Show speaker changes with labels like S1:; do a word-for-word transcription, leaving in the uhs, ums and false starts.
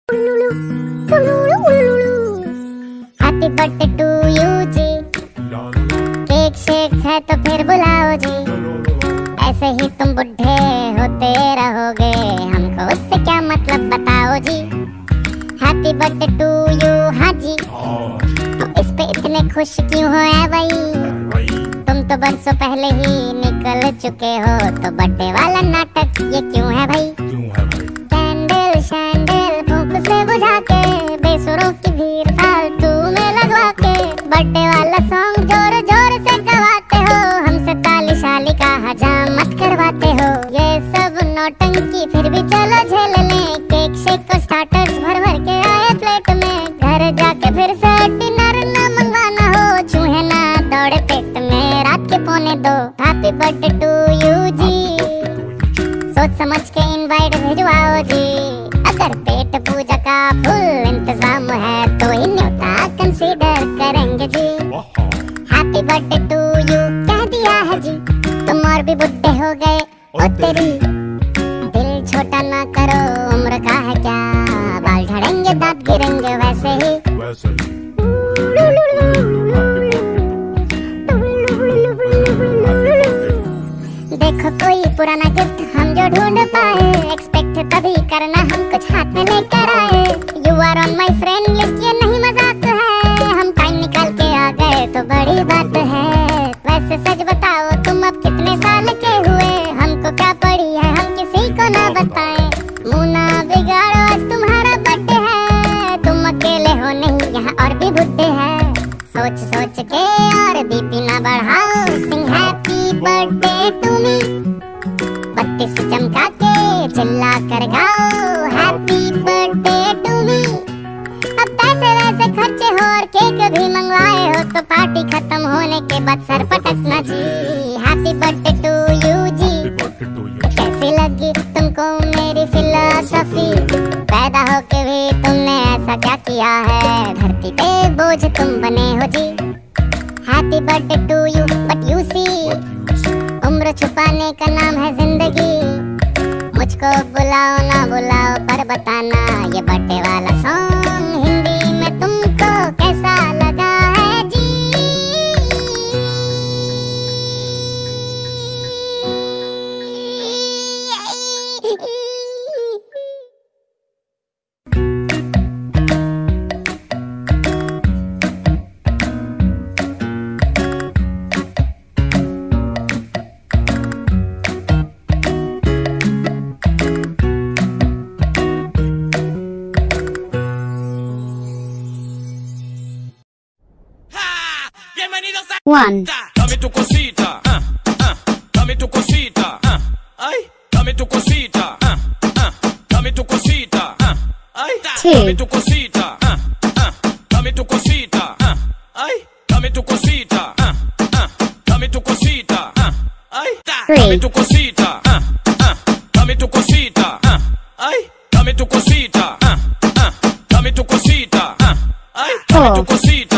S1: Happy birthday to you जी, cake shake है तो फिर बुलाओ जी। ऐसे ही तुम बुढ़े होते रहोगे, हमको उससे क्या मतलब बताओ जी। हैप्पी बर्थडे टू यू हाँ जी, तो इस पे इतने खुश क्यों हो ऐ भाई? तुम तो बरसों पहले ही निकल चुके हो, तो बर्थडे वाला नाटक ये क्यों है भाई? कैंडल शैंडल फूंक से बुझा के, बेसुरों की भीड़ फालतू में लगवा के, बर्थडे वाला सॉन्ग जोर जोर से गवाते हो, हमसे ताली शाली का हजामत करवाते हो। ये सब नौटंकी फिर भी चलो झेल लें, केक शेक को स्टार्टर्स भर भर के आए प्लेट में। घर जाके फिर से डिनर ना मंगवाना हो, चूहे ना दौड़े पेट में रात के पौने दो। हैप्पी बर्थडे टू यू जी, सोच समझ के इनवाइट भिजवाओ जी। अगर पेट पूजा का फुल इंतजाम है तो ही न्योता कंसीडर करेंगे जी। हैप्पी बर्थडे टू यू कह दिया है जी, तुम और भी बुढ़े हो गए ओ तेरी। दिल छोटा ना करो, उम्र का है क्या, बाल झड़ेंगे दांत गिरेंगे वैसे ही। देखो कोई पुराना गिफ्ट हम जो ढूंढ पाए, एक्सपेक्ट तभी करना हम कुछ हाथ में लेकर आए। You are on my friend list, ये नहीं मजाक है, हम टाइम निकाल के आ गए तो बड़ी बात है। वैसे सच बताओ तुम अब कितने साल के हुए, हमको क्या पड़ी है हम किसी को ना बताएं। मुँह ना बिगाड़ो आज तुम्हारा बर्थडे है, तुम अकेले हो नहीं यहाँ और भी बुड्ढे हैं। सोच सोच के और बीपी ना बढ़ाओ, sing happy birthday to me, बत्तीस चमका के चिल्ला कर गाओ हैप्पी बर्थडे टू मी। अब पैसे वैसे खर्चे हो और केक भी मंगवाए हो, तो पार्टी खत्म होने के बाद सर पटकना जी। हैप्पी बर्थडे टू यू जी, कैसी लगी तुमको मेरी फिलॉसफी? पैदा होके भी तुमने ऐसा क्या किया है, धरती पे बोझ तुम बने हो जी। Happy birthday to you but you see, उम्र छुपाने का नाम है जिंदगी। मुझको बुलाओ ना बुलाओ पर बताना, ये बर्थडे वाला सॉन्ग हिंदी में तुमको कैसा लगा है जी।
S2: One.
S3: Dame tu cosita, uh, uh, dame tu cosita, uh, ay, dame tu cosita, uh, uh, dame tu cosita, uh, ay, dame tu cosita, uh, uh, dame tu cosita, uh, ay, dame tu cosita, uh, uh, dame tu cosita, uh, ay, dame tu cosita, uh, uh, dame tu cosita, uh, ay, dame tu cosita, uh, uh, dame tu cosita, uh, ay, dame tu cosita.